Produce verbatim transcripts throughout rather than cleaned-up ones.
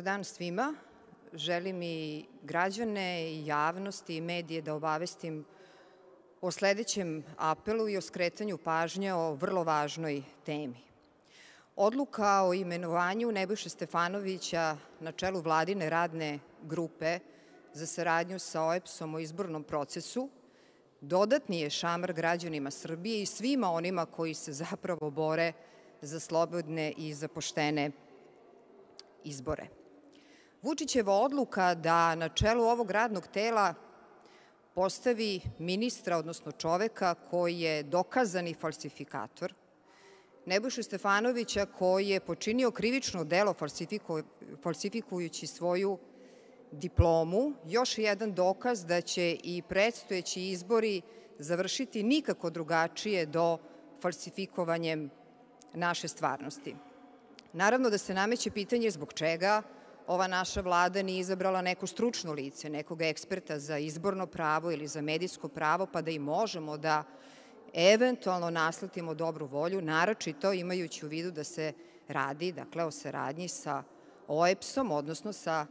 Dobar dan svima. Želim i građane i javnost i medije da obavestim o sledećem apelu i o skretanju pažnje o vrlo važnoj temi. Odluka o imenovanju Nebojše Stefanovića na čelu Vladine radne grupe za saradnju sa O E B S-om o izbornom procesu dodatni je šamar građanima Srbije i svima onima koji se zapravo bore za slobodne i za poštene izbore. Vučićeva odluka da na čelu ovog radnog tela postavi ministra, odnosno čoveka koji je dokazani falsifikator, Nebojšu Stefanovića koji je počinio krivično delo falsifikujući svoju diplomu, još jedan dokaz da će i predstojeći izbori završiti nikako drugačije do falsifikovanjem naše stvarnosti. Naravno da se nameće pitanje zbog čega ova naša Vlada nije izabrala neko stručno lice, nekog eksperta za izborno pravo ili za medijsko pravo, pa da i možemo da eventualno nasletimo dobru volju, naročito imajući u vidu da se radi, dakle, o saradnji sa O E B S-om, odnosno sa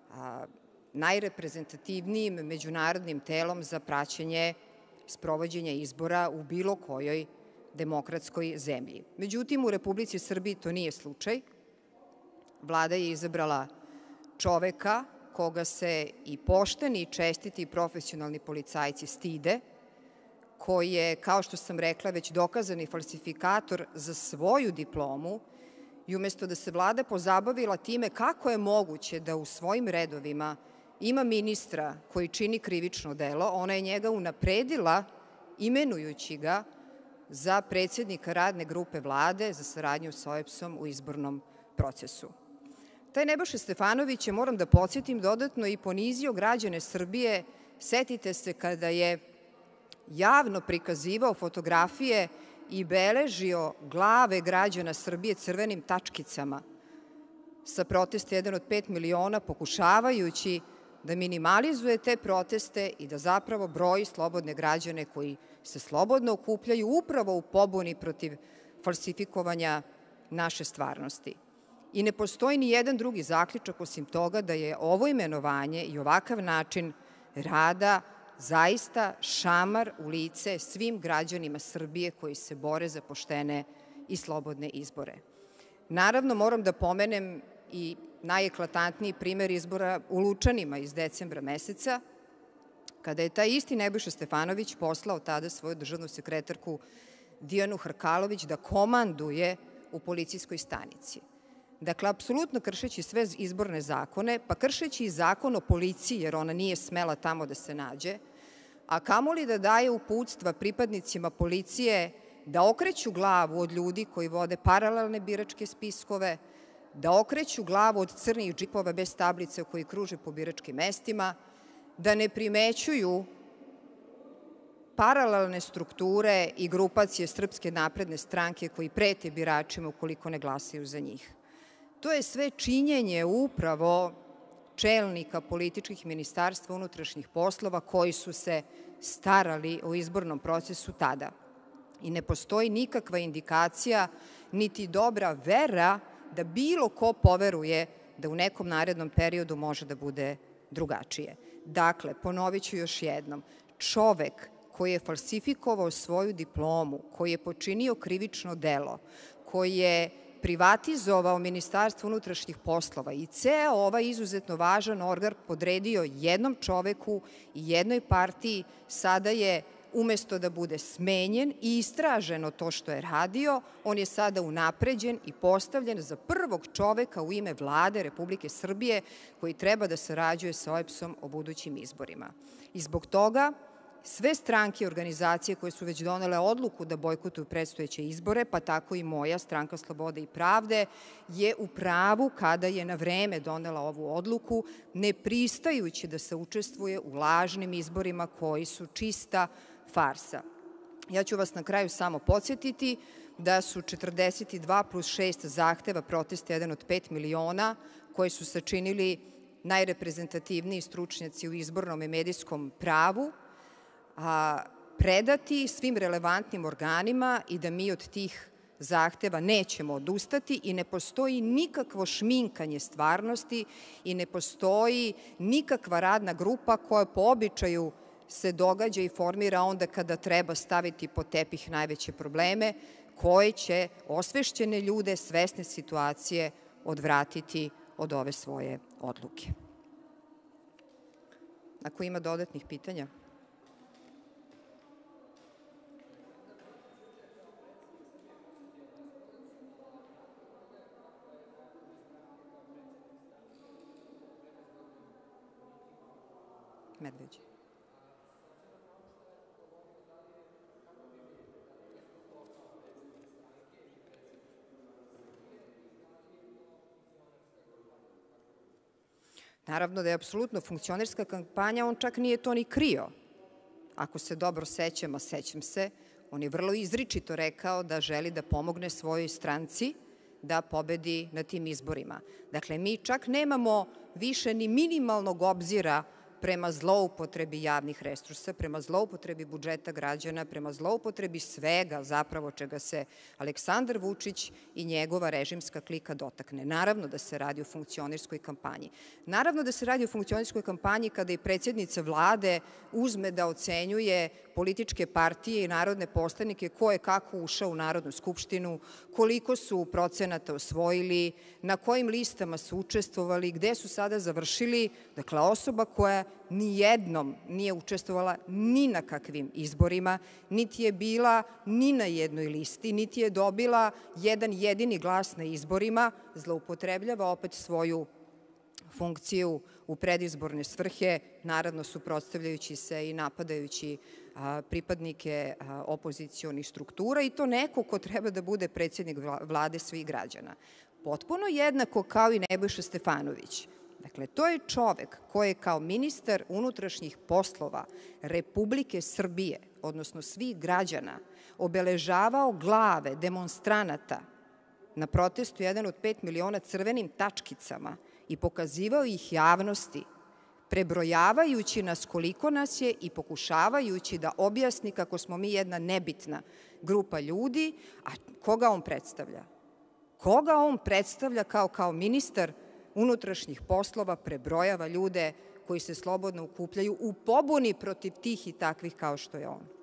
najreprezentativnijim međunarodnim telom za praćenje sprovođenja izbora u bilo kojoj demokratskoj zemlji. Međutim, u Republici Srbiji to nije slučaj. Vlada je izabrala čoveka koga se i pošteni, i čestiti i profesionalni policajci stide, koji je, kao što sam rekla, već dokazani falsifikator za svoju diplomu i umesto da se Vlada pozabavila time kako je moguće da u svojim redovima ima ministra koji čini krivično delo, ona je njega unapredila imenujući ga za predsednika radne grupe Vlade za saradnju sa O E B S-om u izbornom procesu. Taj Nebojša Stefanović je, moram da podsjetim, dodatno i ponizio građane Srbije. Setite se kada je javno prikazivao fotografije i beležio glave građana Srbije crvenim tačkicama sa protesta jedan od pet miliona, pokušavajući da minimalizuje te proteste i da zapravo broji slobodne građane koji se slobodno okupljaju upravo u pobuni protiv falsifikovanja naše stvarnosti. I ne postoji ni jedan drugi zaključak osim toga da je ovo imenovanje i ovakav način rada zaista šamar u lice svim građanima Srbije koji se bore za poštene i slobodne izbore. Naravno, moram da pomenem i najeklatantniji primer izbora u Lučanima iz decembra meseca, kada je taj isti Nebojša Stefanović poslao tada svoju državnu sekretarku Dijanu Hrkalović da komanduje u policijskoj stanici. Dakle, apsolutno kršeći sve izborne zakone, pa kršeći i zakon o policiji, jer ona nije smela tamo da se nađe, a kamoli da daje uputstva pripadnicima policije da okreću glavu od ljudi koji vode paralelne biračke spiskove, da okreću glavu od crnih džipova bez tablice koji kruže po biračkim mestima, da ne primećuju paralelne strukture i grupacije Srpske napredne stranke koji prete biračima ukoliko ne glasaju za njih. To je sve činjenje upravo čelnika političkih ministarstva unutrašnjih poslova koji su se starali o izbornom procesu tada. I ne postoji nikakva indikacija niti dobra vera da bilo ko poveruje da u nekom narednom periodu može da bude drugačije. Dakle, ponovit ću još jednom, čovek koji je falsifikovao svoju diplomu, koji je počinio krivično delo, koji je privatizovao Ministarstvo unutrašnjih poslova i ceo ovaj izuzetno važan organ podredio jednom čoveku i jednoj partiji, sada je, umesto da bude smenjen i istraženo to što je radio, on je sada unapređen i postavljen za prvog čoveka u ime Vlade Republike Srbije koji treba da sarađuje sa O E B S-om o budućim izborima. I zbog toga sve stranke i organizacije koje su već donele odluku da bojkotuju predstojeće izbore, pa tako i moja Stranka slobode i pravde, je u pravu kada je na vreme donela ovu odluku, ne pristajući da se učestvuje u lažnim izborima koji su čista farsa. Ja ću vas na kraju samo podsjetiti da su četrdeset dva plus šest zahteva protesta jedan od pet miliona koje su sačinili najreprezentativniji stručnjaci u izbornom i medijskom pravu, predati svim relevantnim organima i da mi od tih zahteva nećemo odustati i ne postoji nikakvo šminkanje stvarnosti i ne postoji nikakva radna grupa koja po običaju se događa i formira onda kada treba staviti pod tepih najveće probleme, koje će osvešćene ljude, svesne situacije, odvratiti od ove svoje odluke. Ako ima dodatnih pitanja? Medveđe. Naravno da je apsolutno funkcionerska kampanja, on čak nije to ni krio. Ako se dobro sećam, a sećam se, on je vrlo izričito rekao da želi da pomogne svojoj stranci da pobedi na tim izborima. Dakle, mi čak nemamo više ni minimalnog obzira prema zloupotrebi javnih resursa, prema zloupotrebi budžeta građana, prema zloupotrebi svega zapravo čega se Aleksandar Vučić i njegova režimska klika dotakne. Naravno da se radi o funkcionerskoj kampanji. Naravno da se radi o funkcionerskoj kampanji kada i predsjednica Vlade uzme da ocenjuje političke partije i narodne poslanike ko je kako ušao u Narodnu skupštinu, koliko su procenata osvojili, na kojim listama su učestvovali, gde su sada završili. Dakle, osoba koja ni jednom nije učestvovala ni na kakvim izborima, niti je bila ni na jednoj listi, niti je dobila jedan jedini glas na izborima, zloupotrebljava opet svoju funkciju u predizborne svrhe, naravno suprotstavljajući se i napadajući pripadnike opozicionih struktura, i to neko ko treba da bude predsjednik Vlade svih građana. Potpuno jednako kao i Nebojša Stefanović. Dakle, to je čovek koji je kao ministar unutrašnjih poslova Republike Srbije, odnosno svih građana, obeležavao glave demonstranata na protestu jedan od pet miliona crvenim tačkicama i pokazivao ih javnosti, prebrojavajući nas koliko nas je i pokušavajući da objasni kako smo mi jedna nebitna grupa ljudi. A koga on predstavlja? Koga on predstavlja kao kao ministar unutrašnjih poslova, prebrojava ljude koji se slobodno okupljaju u pobuni protiv tih i takvih kao što je on?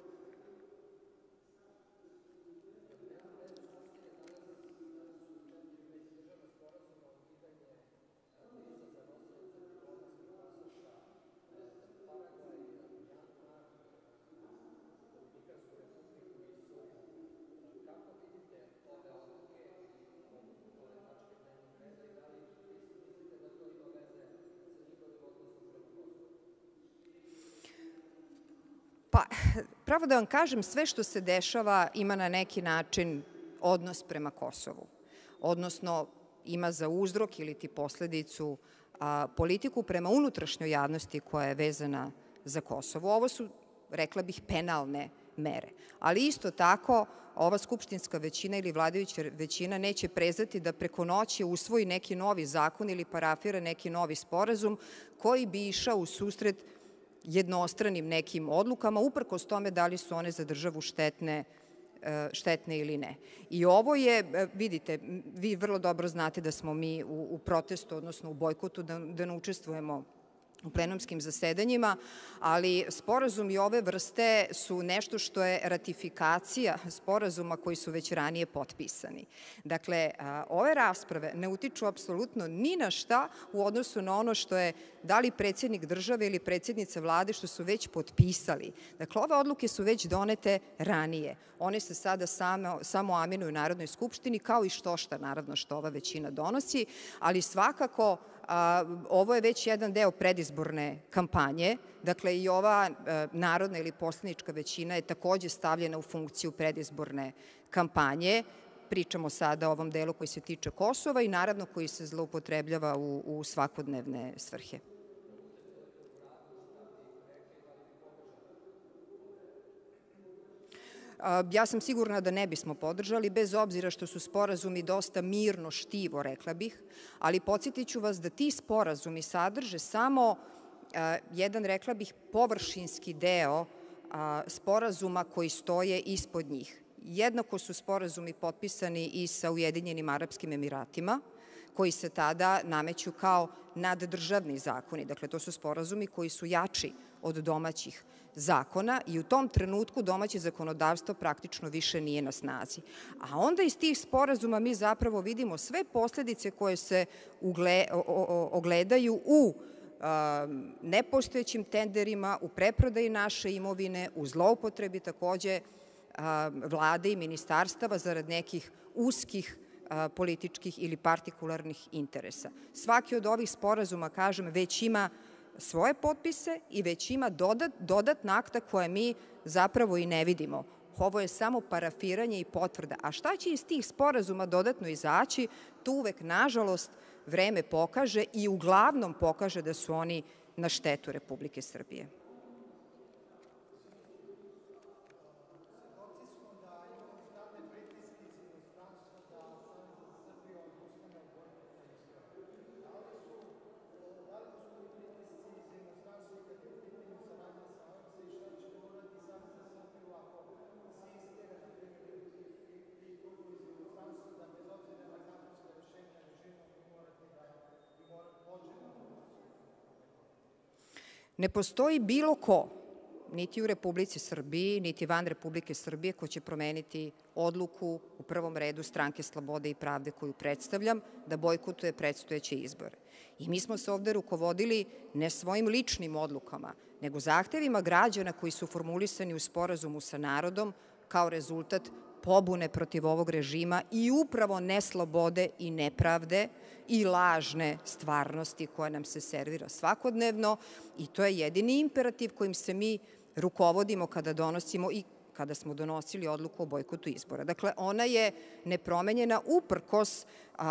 Pa, pravo da vam kažem, sve što se dešava ima na neki način odnos prema Kosovu, odnosno ima za uzrok ili ti posledicu politiku prema unutrašnjoj javnosti koja je vezana za Kosovo. Ovo su, rekla bih, penalne mere, ali isto tako ova skupštinska većina ili vladajuća većina neće prezati da preko noći usvoji neki novi zakon ili parafira neki novi sporazum koji bi išao u susret jednostranim nekim odlukama, uprkos tome da li su one za državu štetne, štetne ili ne. I ovo je, vidite, vi vrlo dobro znate da smo mi u, u protestu, odnosno u bojkotu, da, da ne učestvujemo u plenumskim zasedanjima, ali sporazumi ove vrste su nešto što je ratifikacija sporazuma koji su već ranije potpisani. Dakle, ove rasprave ne utiču apsolutno ni na šta u odnosu na ono što je da li predsjednik države ili predsjednica Vlade što su već potpisali. Dakle, ove odluke su već donete ranije. One se sada samo, samo aminuju u Narodnoj skupštini, kao i što šta, naravno, što ova većina donosi, ali svakako a, ovo je već jedan deo predizborne kampanje. Dakle, i ova a, narodna ili poslanička većina je takođe stavljena u funkciju predizborne kampanje. Pričamo sada o ovom delu koji se tiče Kosova i naravno koji se zloupotrebljava u, u svakodnevne svrhe. Ja sam sigurna da ne bismo podržali, bez obzira što su sporazumi dosta mirno štivo, rekla bih, ali podsjetit ću vas da ti sporazumi sadrže samo jedan, rekla bih, površinski deo sporazuma koji stoje ispod njih. Jednako su sporazumi potpisani i sa Ujedinjenim Arapskim Emiratima, koji se tada nameću kao naddržavni zakoni. Dakle, to su sporazumi koji su jači od domaćih zakona i u tom trenutku domaće zakonodavstvo praktično više nije na snazi. A onda iz tih sporazuma mi zapravo vidimo sve posledice koje se ogledaju u nepostojećim tenderima, u preprodaji naše imovine, u zloupotrebi takođe vlade i ministarstava zarad nekih uskih političkih ili partikularnih interesa. Svaki od ovih sporazuma, kažem, već ima svoje potpise i već ima dodatna akta koje mi zapravo i ne vidimo. Ovo je samo parafiranje i potvrda. A šta će iz tih sporazuma dodatno izaći, tu uvek, nažalost, vreme pokaže i uglavnom pokaže da su oni na štetu Republike Srbije. Ne postoji bilo ko, niti u Republici Srbiji, niti van Republike Srbije, ko će promeniti odluku u prvom redu Stranke slobode i pravde koju predstavljam, da bojkotuje predstojeće izbore. I mi smo se ovde rukovodili ne svojim ličnim odlukama, nego zahtevima građana koji su formulisani u sporazumu sa narodom kao rezultat pobune protiv ovog režima i upravo neslobode i nepravde i lažne stvarnosti koja nam se servira svakodnevno i to je jedini imperativ kojim se mi rukovodimo kada donosimo i kada smo donosili odluku o bojkotu izbora. Dakle, ona je nepromenjena uprkos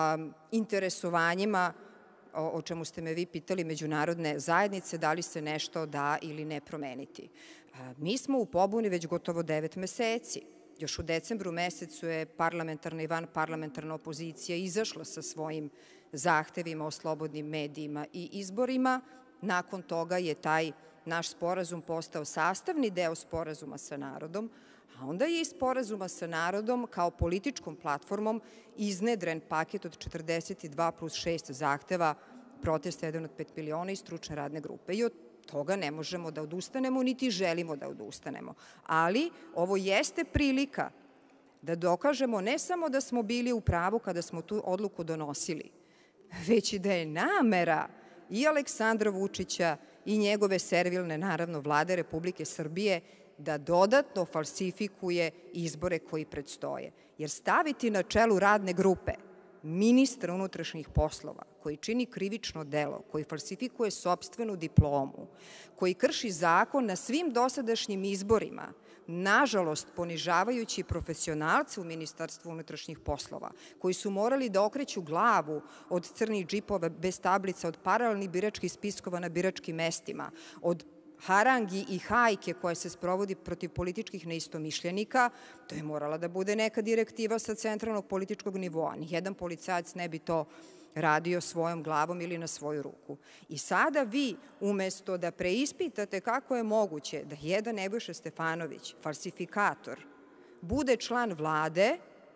interesovanjima, o čemu ste me vi pitali, međunarodne zajednice, da li se nešto da ili ne promeniti. Mi smo u pobuni već gotovo devet meseci. Još u decembru mesecu je parlamentarna i vanparlamentarna opozicija izašla sa svojim zahtevima o slobodnim medijima i izborima. Nakon toga je taj naš sporazum postao sastavni deo sporazuma sa narodom, a onda je iz sporazuma sa narodom kao političkom platformom iznedren paket od četrdeset dva plus šest zahteva protesta jedan od pet miliona i stručne radne grupe. I od toga ne možemo da odustanemo, niti želimo da odustanemo. Ali ovo jeste prilika da dokažemo ne samo da smo bili u pravu kada smo tu odluku donosili, već i da je namera i Aleksandra Vučića i njegove servilne, naravno, vlade Republike Srbije da dodatno falsifikuje izbore koji predstoje. Jer staviti na čelu radne grupe ministra unutrašnjih poslova koji čini krivično delo, koji falsifikuje sopstvenu diplomu, koji krši zakon na svim dosadašnjim izborima, nažalost ponižavajući profesionalce u Ministarstvu unutrašnjih poslova, koji su morali da okreću glavu od crnih džipova bez tablica, od paralelnih biračkih spiskova na biračkim mestima, od harangi i hajke koja se sprovodi protiv političkih neistomišljenika, to je morala da bude neka direktiva sa centralnog političkog nivoa. Nijedan policajac ne bi to radio svojom glavom ili na svoju ruku. I sada vi, umesto da preispitate kako je moguće da jedan Nebojša Stefanović, falsifikator, bude član vlade,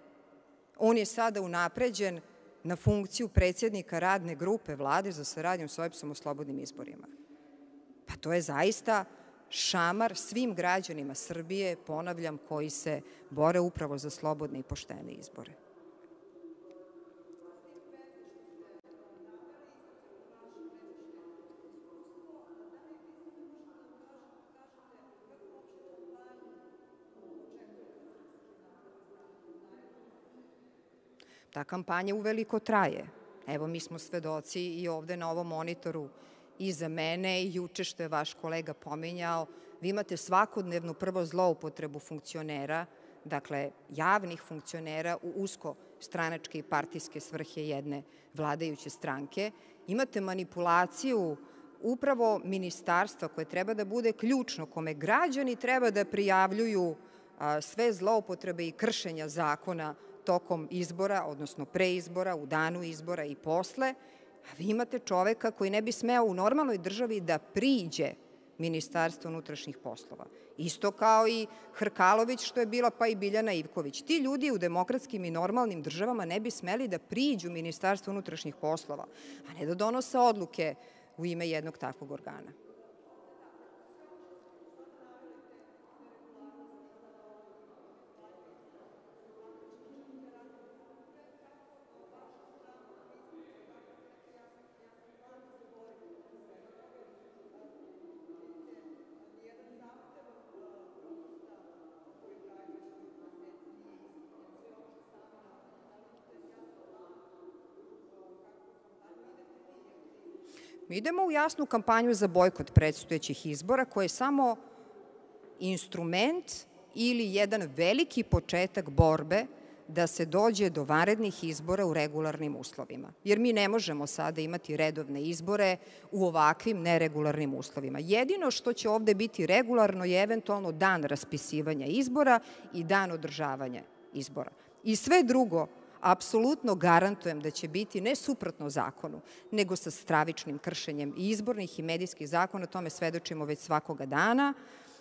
on je sada unapređen na funkciju predsednika radne grupe vlade za saradnju s O E B S-om o slobodnim izborima. Pa to je zaista šamar svim građanima Srbije, ponavljam, koji se bore upravo za slobodne i poštene izbore. Ta kampanja uveliko traje. Evo, mi smo svedoci i ovde na ovom monitoru iza mene i juče što je vaš kolega pominjao, vi imate svakodnevnu prvo zloupotrebu funkcionera, dakle javnih funkcionera u usko stranačke i partijske svrhe jedne vladajuće stranke. Imate manipulaciju upravo ministarstva koje treba da bude ključno, kome građani treba da prijavljuju sve zloupotrebe i kršenja zakona tokom izbora, odnosno pre izbora, u danu izbora i posle, a vi imate čoveka koji ne bi smeo u normalnoj državi da priđe Ministarstva unutrašnjih poslova. Isto kao i Hrkalović što je bila, pa i Biljana Ivković. Ti ljudi u demokratskim i normalnim državama ne bi smeli da priđu Ministarstvu unutrašnjih poslova, a ne da donose odluke u ime jednog takvog organa. Mi idemo u jasnu kampanju za bojkot predstojećih izbora, koje je samo instrument ili jedan veliki početak borbe da se dođe do vanrednih izbora u regularnim uslovima. Jer mi ne možemo sada imati redovne izbore u ovakvim neregularnim uslovima. Jedino što će ovde biti regularno je eventualno dan raspisivanja izbora i dan održavanja izbora. I sve drugo apsolutno garantujem da će biti ne suprotno zakonu, nego sa stravičnim kršenjem i izbornih i medijskih zakona. O tome svedočimo već svakoga dana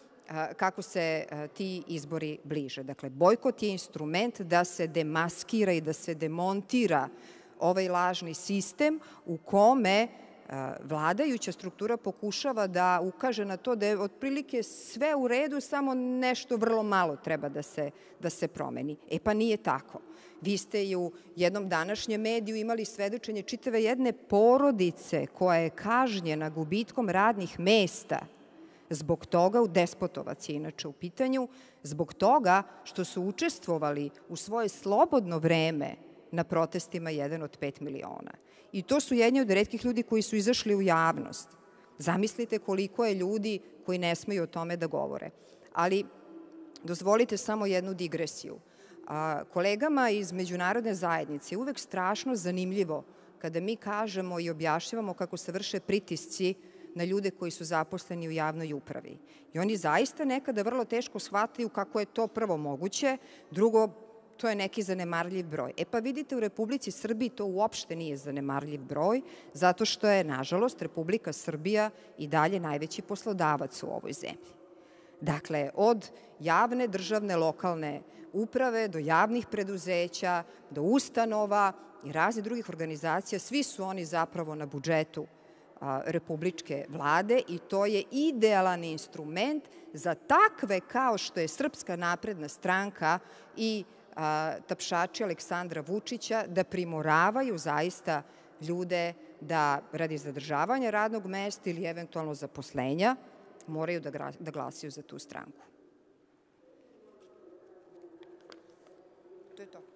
kako se ti izbori bliže. Dakle, bojkot je instrument da se demaskira i da se demontira ovaj lažni sistem u kome vladajuća struktura pokušava da ukaže na to da je otprilike sve u redu, samo nešto vrlo malo treba da se, da se promeni. E pa nije tako. Vi ste i u jednom današnjem mediju imali svedočenje čitave jedne porodice koja je kažnjena gubitkom radnih mesta zbog toga, u Despotovac je inače u pitanju, zbog toga što su učestvovali u svoje slobodno vreme na protestima jedan od pet miliona. I to su jedni od retkih ljudi koji su izašli u javnost. Zamislite koliko je ljudi koji ne smeju o tome da govore. Ali dozvolite samo jednu digresiju. Kolegama iz međunarodne zajednice je uvek strašno zanimljivo kada mi kažemo i objašnjavamo kako se vrše pritisci na ljude koji su zaposleni u javnoj upravi. I oni zaista nekada vrlo teško shvataju kako je to prvo moguće, drugo, to je neki zanemarljiv broj. E pa vidite, u Republici Srbiji to uopšte nije zanemarljiv broj, zato što je, nažalost, Republika Srbija i dalje najveći poslodavac u ovoj zemlji. Dakle, od javne, državne, lokalne uprave do javnih preduzeća, do ustanova i raznih drugih organizacija, svi su oni zapravo na budžetu republičke vlade i to je idealan instrument za takve kao što je Srpska napredna stranka i tapšači Aleksandra Vučića da primoravaju zaista ljude da radi zadržavanja radnog mesta ili eventualno zaposlenja moraju da glasaju za tu stranku. To je to.